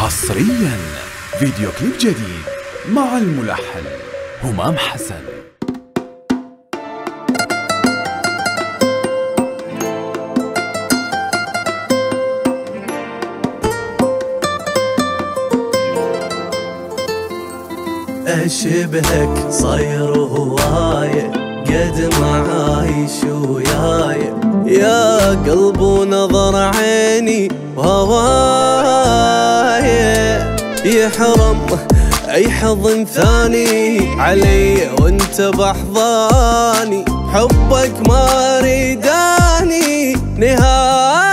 حصريا فيديو كليب جديد مع الملحن همام حسن. أشبهك صاير هواية قد ما عايش وياي، يا قلب ونظر عيني وهواية، يحرم أي حضن ثاني علي وانت بأحضاني، حبك ما ريداني نهاية.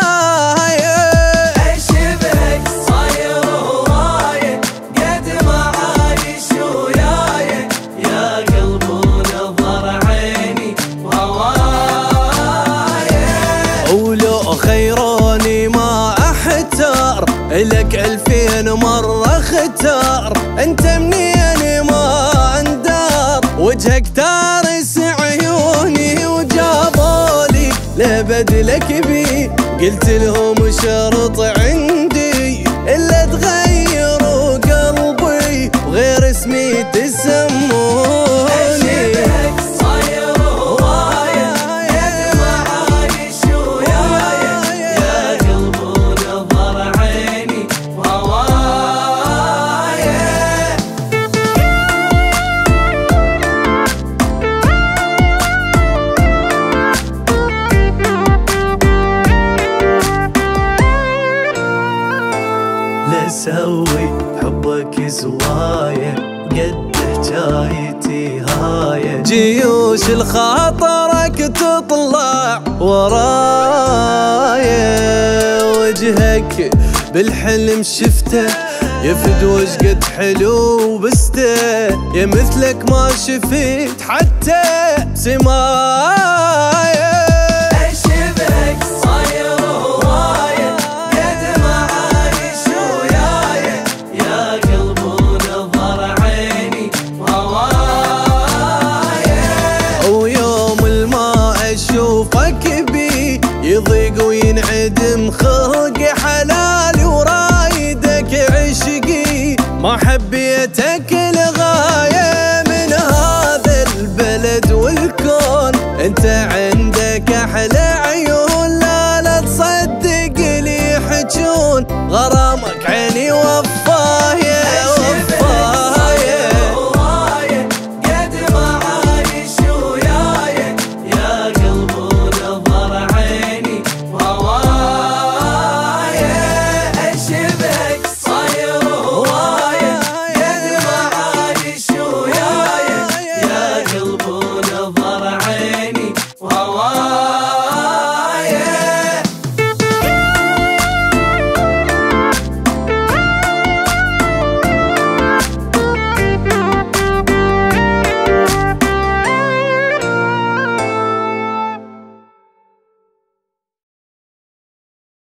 خيروني ما احتار لك 2000 مرة اختار، انت منين ما اندار، وجهك تارس عيوني وجابولي لبدلك بي، قلت لهم شرط عندي الا تغيروا قلبي وغير اسمي تسموني. لسوي حبك زوايا قد حجايتي هاية، جيوش الخاطرك تطلع ورايا، وجهك بالحلم شفته يفد وشقد حلو بسته، يا مثلك ما شفيت حتى سمايا. اشوفك بي يضيق وينعدم خلقي، حلالي ورايدك عشقي، ما حبيتك لغاية من هذا البلد والكون، انت عندك احلى عيون لا تصدق لي يحجون، غرامك عيني وفر